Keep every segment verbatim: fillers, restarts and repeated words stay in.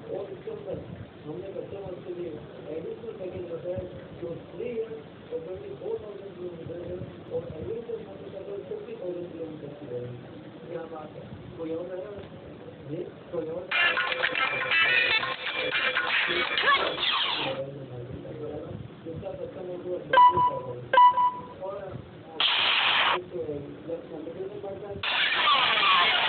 और इसके अंदर हमने कस्टमर्स के लिए एडिशनल पैकेज बताया जो थ्री ईयर और ट्वेंटी फोर थाउजेंड किलोमीटर है और agriculture motorcycle fifty thousand kilometre की रहेगी। क्या बात है, कोई और रहेगा जी, कोई और जिसका कस्टमर को और एक कंपटीशन बढ़ता है।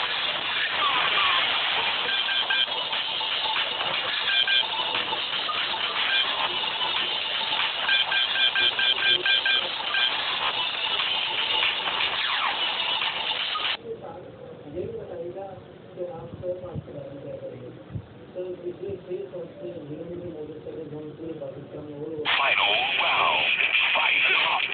ये भी बताइएगा कि आप सौ पाँच के बारे में क्या करेंगे। सर पिछले छः साल से धीरे-धीरे मोटरसाइकिल हम पूरे पाकिस्तान में हो Final round. Fight.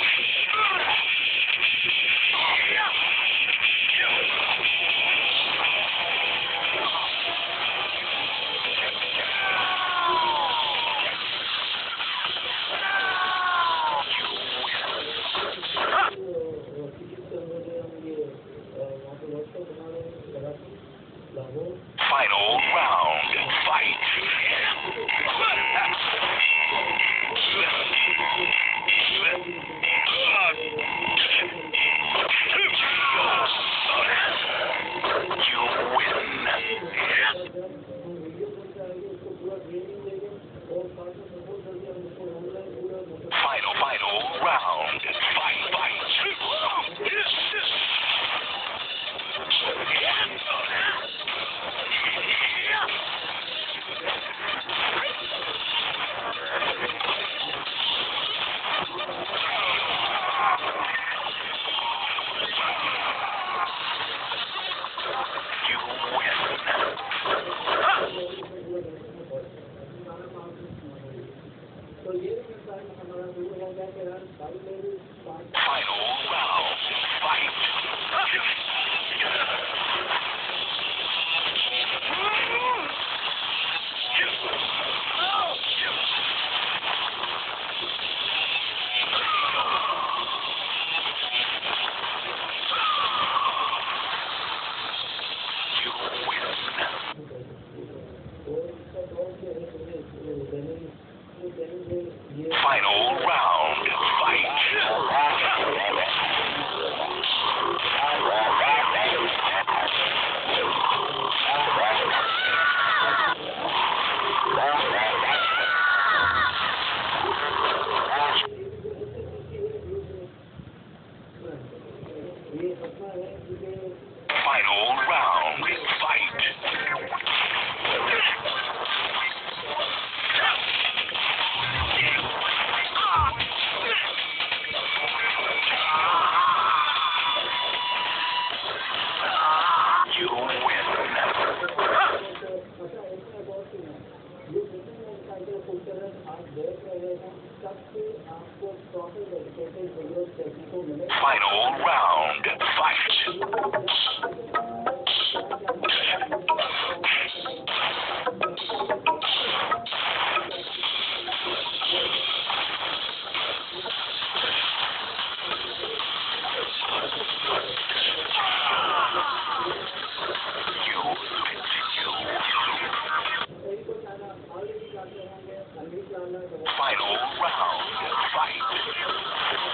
Final round. Fight. Final, final round. Fight, fight. Final round. Fight. Final round. Final round. Fight. You win. Final round. Fight. Final round. Fight.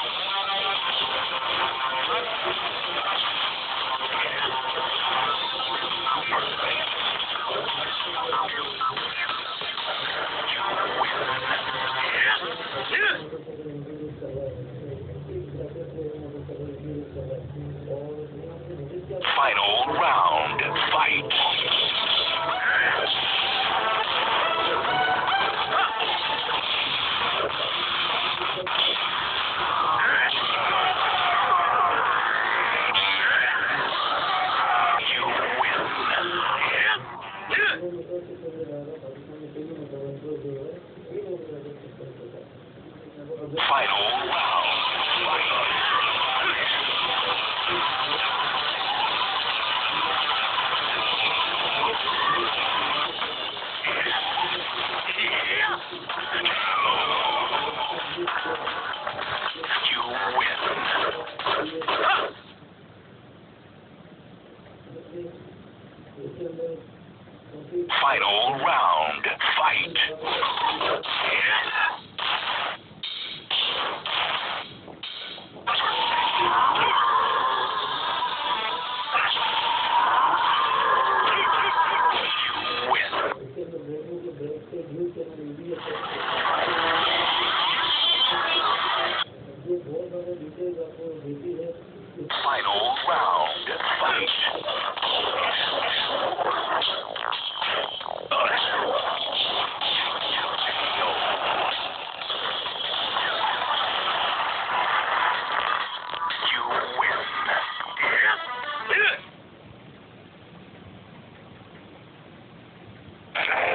Final round. Fight. Final round. You win. Final round. Fight. You win. इसके अंदर radio के break से news channel India जो बहुत ज़्यादा details आपको देती है। Final round. Fight. You win.